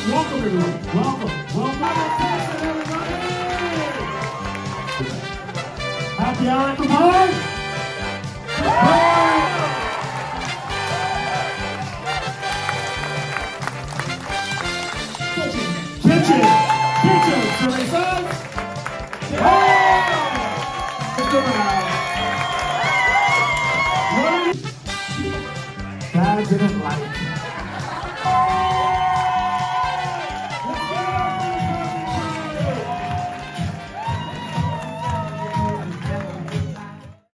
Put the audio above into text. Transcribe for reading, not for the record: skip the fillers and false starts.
Welcome, everyone. Welcome. Welcome, everybody. Happy hour at the bar. Kitchen. Survey says. Dad didn't like